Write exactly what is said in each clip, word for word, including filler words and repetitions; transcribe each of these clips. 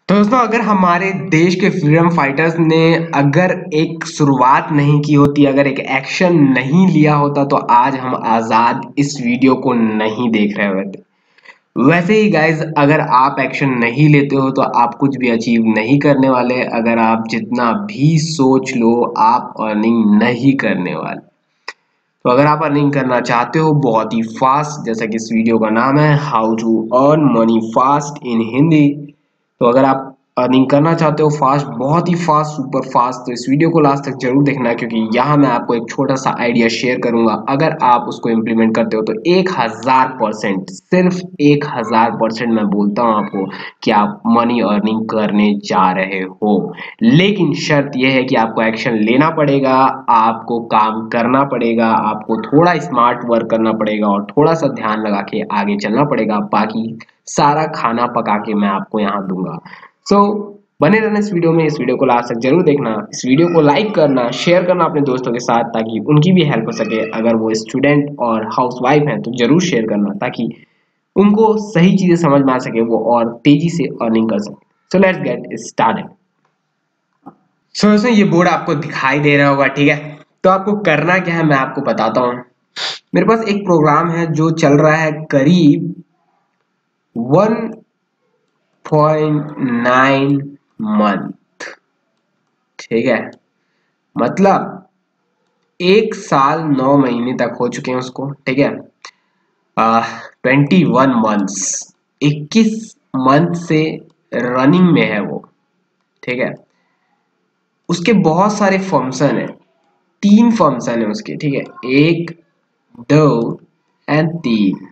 तो दोस्तों, अगर हमारे देश के फ्रीडम फाइटर्स ने अगर एक शुरुआत नहीं की होती, अगर एक एक्शन नहीं लिया होता, तो आज हम आजाद इस वीडियो को नहीं देख रहे होते। वैसे ही गाइज, अगर आप एक्शन नहीं लेते हो तो आप कुछ भी अचीव नहीं करने वाले। अगर आप जितना भी सोच लो, आप अर्निंग नहीं करने वाले। तो अगर आप अर्निंग करना चाहते हो बहुत ही फास्ट, जैसा कि इस वीडियो का नाम है how to earn money fast in Hindi, तो अगर आप अर्निंग करना चाहते हो फास्ट, बहुत ही फास्ट, सुपर फास्ट, तो इस वीडियो को लास्ट तक जरूर देखना, क्योंकि यहाँ मैं आपको एक छोटा सा आइडिया शेयर करूंगा। अगर आप उसको इम्प्लीमेंट करते हो तो एक हजार परसेंट, सिर्फ एक हजार परसेंट मैं बोलता हूँ आपको कि आप मनी अर्निंग करने जा रहे हो। लेकिन शर्त यह है कि आपको एक्शन लेना पड़ेगा, आपको काम करना पड़ेगा, आपको थोड़ा स्मार्ट वर्क करना पड़ेगा और थोड़ा सा ध्यान लगा के आगे चलना पड़ेगा। बाकी सारा खाना पका के मैं आपको यहाँ दूंगा। सो so, बने रहना इस वीडियो में, इस वीडियो को लास्ट तक जरूर देखना। इस वीडियो को लाइक करना, शेयर करना अपने दोस्तों के साथ, ताकि उनकी भी हेल्प हो सके। अगर वो स्टूडेंट और हाउसवाइफ हैं तो जरूर शेयर करना, ताकि उनको सही चीजें समझ में आ सके, वो और तेजी से अर्निंग कर सके। So let's get started. So दोस्तों, ये बोर्ड आपको दिखाई दे रहा होगा, ठीक है। तो आपको करना क्या है मैं आपको बताता हूँ। मेरे पास एक प्रोग्राम है जो चल रहा है करीब वन पॉइंट नाइन मंथ, ठीक है। मतलब एक साल नौ महीने तक हो चुके हैं उसको, ठीक है। ट्वेंटी वन मंथ्स, इक्कीस मंथ से रनिंग में है वो, ठीक है। उसके बहुत सारे फंक्शन है, तीन फंक्शन है उसके, ठीक है। एक, दो एंड तीन।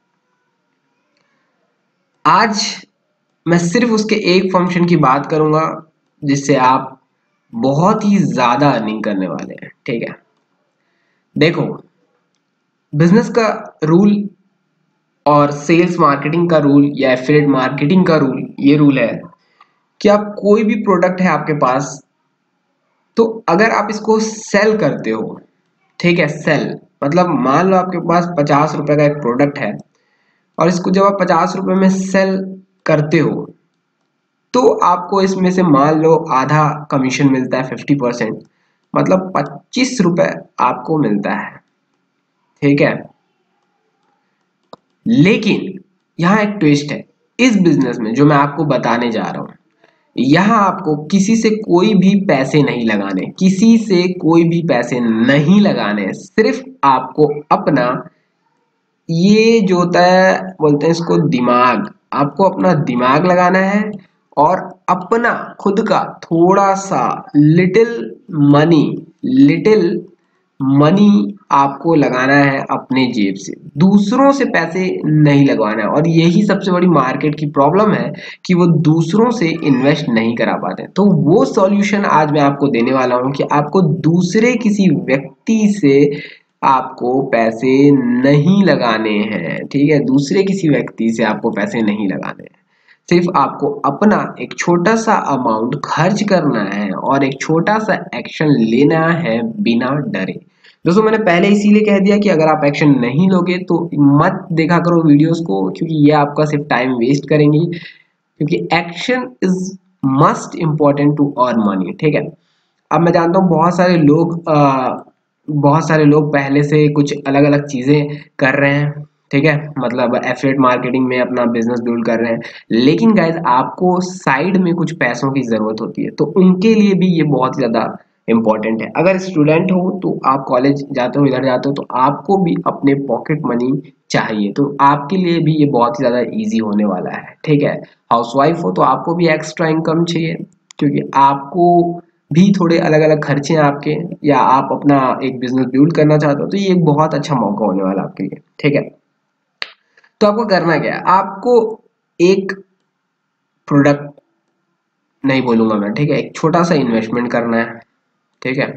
आज मैं सिर्फ उसके एक फंक्शन की बात करूंगा, जिससे आप बहुत ही ज्यादा अर्निंग करने वाले हैं, ठीक है। देखो, बिजनेस का रूल और सेल्स मार्केटिंग का रूल या एफिलिएट मार्केटिंग का रूल, ये रूल है कि आप कोई भी प्रोडक्ट है आपके पास, तो अगर आप इसको सेल करते हो, ठीक है, सेल मतलब मान लो आपके पास पचास रुपए का एक प्रोडक्ट है, और इसको जब आप पचास रुपए में सेल करते हो, तो आपको इसमें से मान लो आधा कमीशन मिलता है, फिफ्टी परसेंट, मतलब पच्चीस रुपए आपको मिलता है, ठीक है। लेकिन यहाँ एक ट्विस्ट है इस बिजनेस में, जो मैं आपको बताने जा रहा हूँ। यहाँ आपको किसी से कोई भी पैसे नहीं लगाने, किसी से कोई भी पैसे नहीं लगाने, सिर्फ आपको अपना, ये जो होता है बोलते हैं इसको दिमाग, आपको अपना दिमाग लगाना है और अपना खुद का थोड़ा सा लिटिल मनी, लिटिल मनी आपको लगाना है अपने जेब से, दूसरों से पैसे नहीं लगवाना है। और यही सबसे बड़ी मार्केट की प्रॉब्लम है कि वो दूसरों से इन्वेस्ट नहीं करा पाते। तो वो सॉल्यूशन आज मैं आपको देने वाला हूँ कि आपको दूसरे किसी व्यक्ति से आपको पैसे नहीं लगाने हैं, ठीक है। दूसरे किसी व्यक्ति से आपको पैसे नहीं लगाने हैं, सिर्फ आपको अपना एक छोटा सा अमाउंट खर्च करना है और एक छोटा सा एक्शन लेना है बिना डरे। दोस्तों, मैंने पहले इसीलिए कह दिया कि अगर आप एक्शन नहीं लोगे तो मत देखा करो वीडियोस को, क्योंकि ये आपका सिर्फ टाइम वेस्ट करेंगी। क्योंकि action is must important to earn money, ठीक है। अब मैं जानता हूँ बहुत सारे लोग आ, बहुत सारे लोग पहले से कुछ अलग अलग चीजें कर रहे हैं, ठीक है, मतलब एफिलिएट मार्केटिंग में अपना बिजनेस बिल्ड कर रहे हैं। लेकिन गाइज, आपको साइड में कुछ पैसों की जरूरत होती है, तो उनके लिए भी ये बहुत ज्यादा इंपॉर्टेंट है। अगर स्टूडेंट हो तो आप कॉलेज जाते हो, इधर जाते हो, तो आपको भी अपने पॉकेट मनी चाहिए, तो आपके लिए भी ये बहुत ही ज्यादा इजी होने वाला है, ठीक है। हाउसवाइफ हो तो आपको भी एक्स्ट्रा इनकम चाहिए, क्योंकि आपको भी थोड़े अलग अलग खर्चे हैं आपके, या आप अपना एक बिजनेस बिल्ड करना चाहते हो, तो ये एक बहुत अच्छा मौका होने वाला है आपके लिए, ठीक है। तो आपको करना क्या है, आपको एक प्रोडक्ट नहीं बोलूंगा मैं, ठीक है, एक छोटा सा इन्वेस्टमेंट करना है, ठीक है।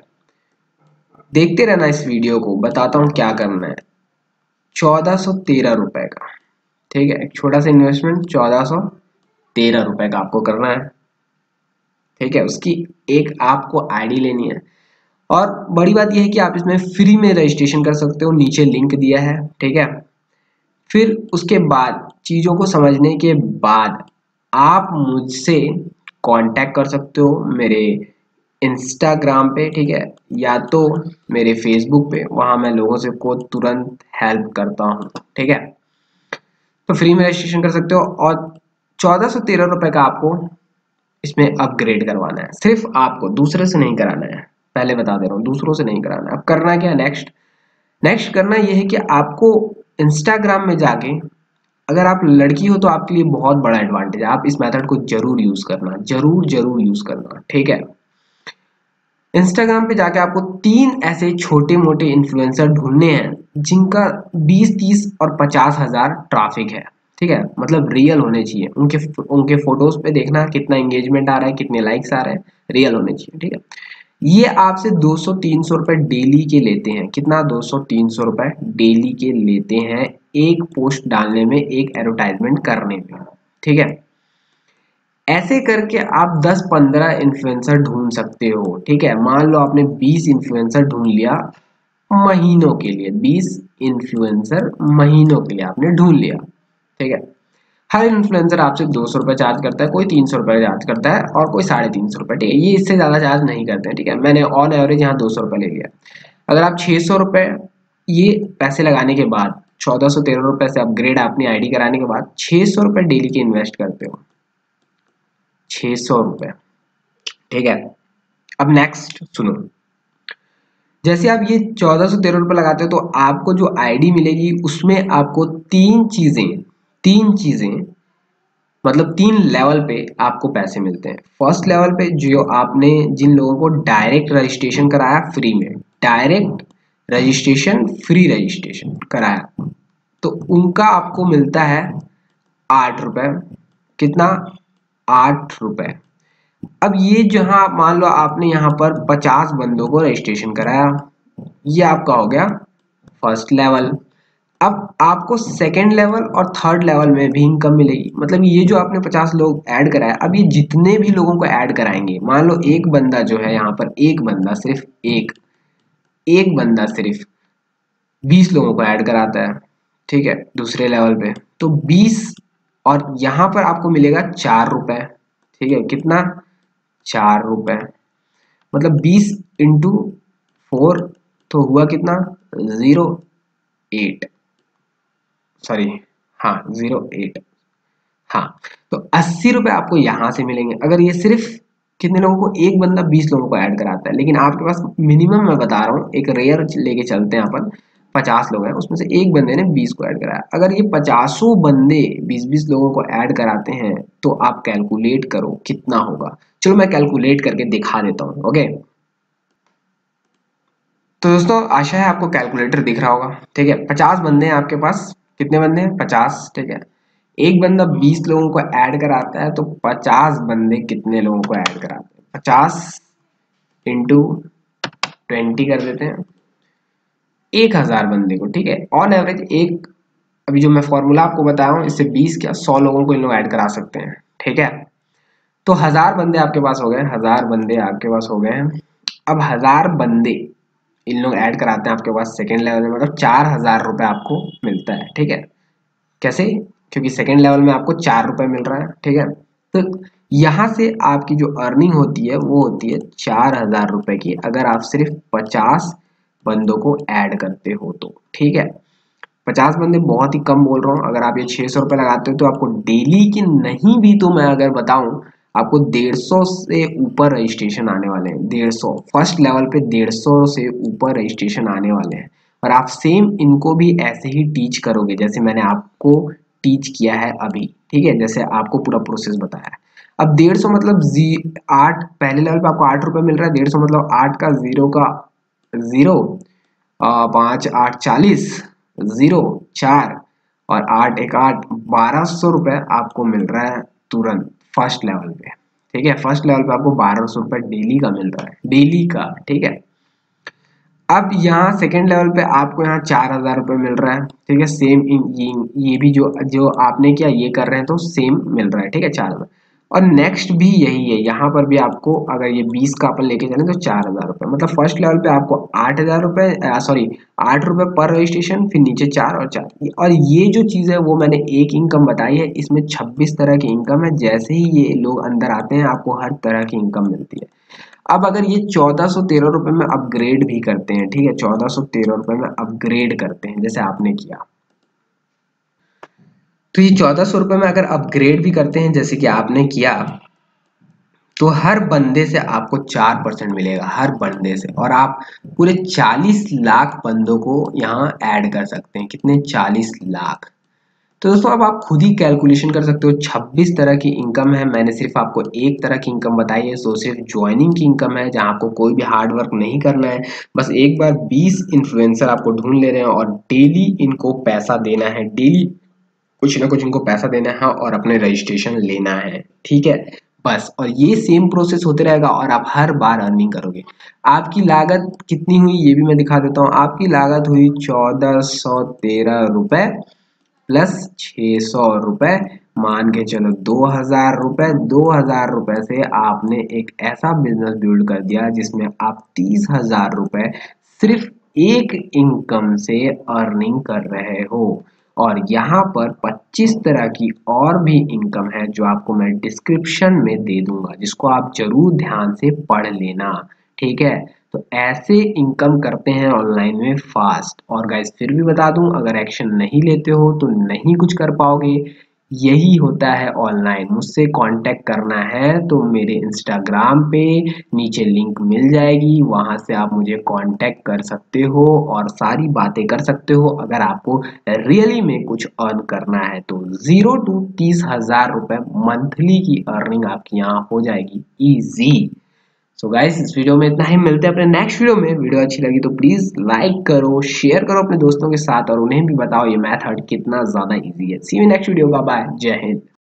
देखते रहना इस वीडियो को, बताता हूँ क्या करना है। चौदह सौ तेरह रुपए का, ठीक है, एक छोटा सा इन्वेस्टमेंट चौदह सौ तेरह रुपए का आपको करना है, ठीक है। उसकी एक आपको आईडी लेनी है, और बड़ी बात यह है कि आप इसमें फ्री में रजिस्ट्रेशन कर सकते हो, नीचे लिंक दिया है, ठीक है। फिर उसके बाद चीजों को समझने के बाद आप मुझसे कांटेक्ट कर सकते हो मेरे इंस्टाग्राम पे, ठीक है, या तो मेरे फेसबुक पे, वहां मैं लोगों से को तुरंत हेल्प करता हूँ, ठीक है। तो फ्री में रजिस्ट्रेशन कर सकते हो और चौदह सौ तेरह रुपए का आपको इसमें अपग्रेड करवाना है, सिर्फ आपको, दूसरे से नहीं कराना है, पहले बता दे रहा हूँ, दूसरों से नहीं कराना है। अब करना क्या, नेक्स्ट नेक्स्ट करना यह है कि आपको इंस्टाग्राम में जाके, अगर आप लड़की हो तो आपके लिए बहुत बड़ा एडवांटेज है, आप इस मेथड को जरूर यूज करना, जरूर जरूर यूज करना, ठीक है। इंस्टाग्राम पे जाके आपको तीन ऐसे छोटे मोटे इन्फ्लुएंसर ढूंढने हैं जिनका बीस तीस और पचास हजार ट्रैफिक है, ठीक है, मतलब रियल होने चाहिए, उनके उनके फोटोज पे देखना कितना एंगेजमेंट आ रहा है, कितने लाइक्स आ रहे हैं, रियल होने चाहिए, ठीक है। ये आपसे दो सौ तीन सौ रुपए डेली के लेते हैं, कितना, दो सौ तीन सौ रुपए डेली के लेते हैं एक पोस्ट डालने में, एक एडवर्टाइजमेंट करने में, ठीक है। ऐसे करके आप दस पंद्रह इन्फ्लुएंसर ढूंढ सकते हो, ठीक है। मान लो आपने बीस इन्फ्लुएंसर ढूंढ लिया महीनों के लिए, बीस इन्फ्लुएंसर महीनों के लिए आपने ढूंढ लिया, ठीक है। हर इन्फ्लुएंसर आपसे दो सौ रुपए चार्ज करता है, कोई तीन सौ रुपए चार्ज करता है और कोई साढ़े तीन सौ रुपए, ठीक है, ये इससे ज्यादा चार्ज नहीं करते हैं, ठीक है। मैंने ऑन एवरेज यहाँ दो सौ रुपए ले लिया। अगर आप छह सौ रुपए ये पैसे लगाने के बाद, चौदह सौ तेरह रुपए से अपग्रेड अपनी आईडी कराने के बाद छह सौ रुपए डेली के इन्वेस्ट करते हो, छह सौ रुपए, ठीक है। अब नेक्स्ट सुनो, जैसे आप ये चौदह सौ तेरह रुपए लगाते हो तो आपको जो आईडी मिलेगी उसमें आपको तीन चीजें तीन चीजें मतलब तीन लेवल पे आपको पैसे मिलते हैं। फर्स्ट लेवल पे जो आपने जिन लोगों को डायरेक्ट रजिस्ट्रेशन कराया फ्री में, डायरेक्ट रजिस्ट्रेशन फ्री रजिस्ट्रेशन कराया, तो उनका आपको मिलता है आठ रुपए, कितना, आठ रुपए। अब ये जहां मान लो आपने यहाँ पर पचास बंदों को रजिस्ट्रेशन कराया, ये आपका हो गया फर्स्ट लेवल। अब आपको सेकेंड लेवल और थर्ड लेवल में भी इनकम मिलेगी, मतलब ये जो आपने पचास लोग ऐड कराया, अब ये जितने भी लोगों को ऐड कराएंगे, मान लो एक बंदा जो है यहाँ पर, एक बंदा सिर्फ एक एक बंदा सिर्फ बीस लोगों को ऐड कराता है, ठीक है, दूसरे लेवल पे, तो बीस और यहाँ पर आपको मिलेगा चार रुपए, ठीक है, कितना, चार रुपए, मतलब बीस इंटू फोर तो हुआ कितना, जीरो एट, सॉरी, हाँ जीरो एट, हाँ, तो अस्सी रुपए आपको यहां से मिलेंगे। अगर ये सिर्फ कितने लोगों को, एक बंदा बीस लोगों को ऐड कराता है, लेकिन आपके पास मिनिमम मैं बता रहा हूँ, एक रेयर लेके चलते हैं अपन, पचास लोग हैं उसमें से एक बंदे ने बीस को ऐड कराया, अगर ये पचासों बंदे बीस बीस लोगों को ऐड कराते हैं तो आप कैलकुलेट करो कितना होगा। चलो मैं कैलकुलेट करके दिखा देता हूँ, ओके। तो दोस्तों आशा है आपको कैलकुलेटर दिख रहा होगा, ठीक है। पचास बंदे हैं आपके पास, कितने बंदे हैं, पचास, ठीक है। एक बंदा बीस लोगों को ऐड कराता है तो पचास बंदे कितने लोगों को ऐड कराते हैं, पचास इंटू ट्वेंटी कर देते हैं, एक हजार बंदे को, ठीक है, ऑन एवरेज एक, अभी जो मैं फॉर्मूला आपको बताया हूँ इससे बीस क्या सौ लोगों को इन लोग ऐड करा सकते हैं, ठीक है। तो हजार बंदे आपके पास हो गए, हजार बंदे आपके पास हो गए हैं। अब हजार बंदे इन लोग ऐड कराते हैं आपके पास सेकेंड लेवल में, मतलब चार हजार रुपए आपको मिलता है, ठीक है। कैसे, क्योंकि सेकेंड लेवल में आपको चार रुपए मिल रहा है, ठीक है। तो यहां से आपकी जो अर्निंग होती है वो होती है चार हजार रुपए की, अगर आप सिर्फ पचास बंदों को ऐड करते हो तो, ठीक है। पचास बंदे बहुत ही कम बोल रहा हूँ, अगर आप ये छह सौ रुपए लगाते हो तो आपको डेली की नहीं भी तो मैं अगर बताऊं आपको डेढ़ सौ से ऊपर रजिस्ट्रेशन आने वाले हैं, डेढ़ सौ फर्स्ट लेवल पे डेढ़ सौ से ऊपर रजिस्ट्रेशन आने वाले हैं। और आप सेम इनको भी ऐसे ही टीच करोगे जैसे मैंने आपको टीच किया है अभी, ठीक है, जैसे आपको पूरा प्रोसेस बताया है। अब डेढ़ सौ मतलब जी आठ, पहले लेवल पे आपको आठ रुपए मिल रहा है, डेढ़ सौ मतलब आठ का जीरो का जीरो, पाँच आठ चालीस, जीरो चार और आठ एक आठ, बारह सौ रुपए आपको मिल रहा है तुरंत फर्स्ट लेवल पे, ठीक है। फर्स्ट लेवल पे आपको बारह सौ रुपए डेली का मिल रहा है, डेली का, ठीक है। अब यहाँ सेकेंड लेवल पे आपको यहाँ चार हजार रुपये मिल रहा है, ठीक है, सेम इन ये, ये भी जो जो आपने किया ये कर रहे हैं तो सेम मिल रहा है, ठीक है, चार हजार। और नेक्स्ट भी यही है, यहाँ पर भी आपको अगर ये बीस का अपन लेके चलें तो चार हजार रुपये, मतलब फर्स्ट लेवल पे आपको आठ हजार रुपये सॉरी आठ रुपये पर रजिस्ट्रेशन, फिर नीचे चार और चार। और ये जो चीज़ है वो मैंने एक इनकम बताई है, इसमें छब्बीस तरह की इनकम है। जैसे ही ये लोग अंदर आते हैं आपको हर तरह की इनकम मिलती है। अब अगर ये चौदह सौ तेरह रुपये में अपग्रेड भी करते हैं, ठीक है, चौदह सौ तेरह रुपये में अपग्रेड करते हैं जैसे आपने किया, तो ये चौदह सौ रुपये में अगर अपग्रेड भी करते हैं जैसे कि आपने किया, तो हर बंदे से आपको चार परसेंट मिलेगा, हर बंदे से। और आप पूरे चालीस लाख बंदों को यहाँ ऐड कर सकते हैं। कितने? चालीस लाख। तो दोस्तों अब आप खुद ही कैलकुलेशन कर सकते हो। छब्बीस तरह की इनकम है, मैंने सिर्फ आपको एक तरह की इनकम बताई है, सो सिर्फ ज्वाइनिंग की इनकम है, जहां आपको कोई भी हार्ड वर्क नहीं करना है। बस एक बार बीस इन्फ्लुएंसर आपको ढूंढ ले रहे हैं और डेली इनको पैसा देना है, डेली कुछ ना कुछ इनको पैसा देना है और अपने रजिस्ट्रेशन लेना है, ठीक है, बस। और ये सेम प्रोसेस होते रहेगा और आप हर बार अर्निंग करोगे। आपकी लागत कितनी हुई ये भी मैं दिखा देता हूँ। आपकी लागत हुई चौदह सौ तेरह रुपए प्लस छः सौ रुपए, मान के चलो दो हजार रुपए। दो हजार रुपए से आपने एक ऐसा बिजनेस बिल्ड कर दिया जिसमें आप तीस हजार रुपए सिर्फ एक इनकम से अर्निंग कर रहे हो। और यहाँ पर पच्चीस तरह की और भी इनकम है जो आपको मैं डिस्क्रिप्शन में दे दूंगा, जिसको आप जरूर ध्यान से पढ़ लेना, ठीक है। तो ऐसे इनकम करते हैं ऑनलाइन में फास्ट। और गाइस फिर भी बता दूं, अगर एक्शन नहीं लेते हो तो नहीं कुछ कर पाओगे। यही होता है ऑनलाइन। मुझसे कांटेक्ट करना है तो मेरे इंस्टाग्राम पे नीचे लिंक मिल जाएगी, वहां से आप मुझे कांटेक्ट कर सकते हो और सारी बातें कर सकते हो। अगर आपको रियली में कुछ अर्न करना है तो जीरो टू तीस हजार रुपए मंथली की अर्निंग आपकी यहाँ हो जाएगी इजी। सो गाइस इस वीडियो में इतना ही, मिलते हैं अपने नेक्स्ट वीडियो में। वीडियो अच्छी लगी तो प्लीज लाइक करो, शेयर करो अपने दोस्तों के साथ और उन्हें भी बताओ ये मेथड कितना ज्यादा इजी है। See you next video, bye bye, जय हिंद।